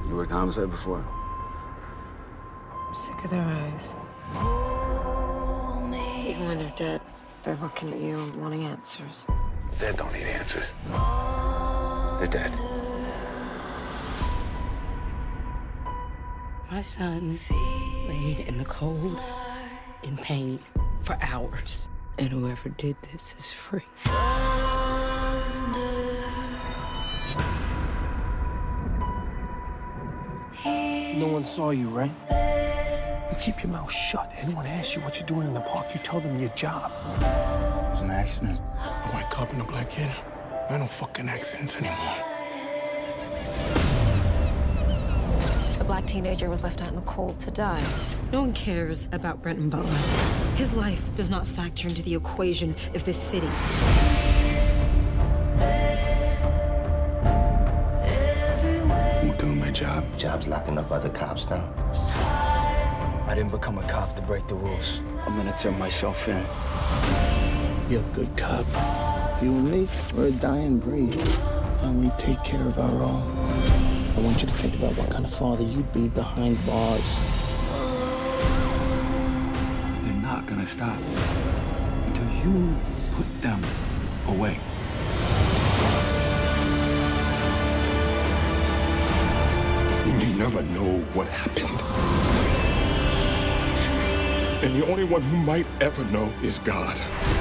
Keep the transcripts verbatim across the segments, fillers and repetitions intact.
You worked homicide before? I'm sick of their eyes. Even when they're dead, they're looking at you and wanting answers. Dead don't need answers. They're dead. My son laid in the cold, in pain, for hours. And whoever did this is free. No one saw you, right? You keep your mouth shut. Anyone asks you what you're doing in the park, you tell them your job. It was an accident. A white cop and a black kid. I don't fucking accidents anymore. A black teenager was left out in the cold to die. No one cares about Brenton Butler. His life does not factor into the equation of this city. I'm doing my job. Job's locking up other cops now. I didn't become a cop to break the rules. I'm gonna turn myself in. You're a good cop. You and me, we're a dying breed. And we take care of our own. I want you to think about what kind of father you'd be behind bars. They're not gonna stop until you put them away. You may never know what happened. And the only one who might ever know is God.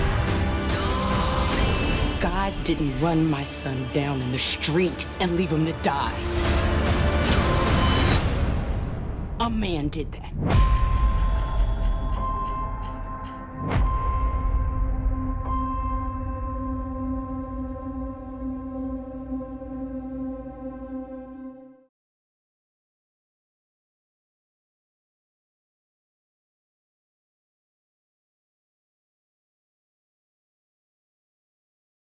God didn't run my son down in the street and leave him to die. A man did that.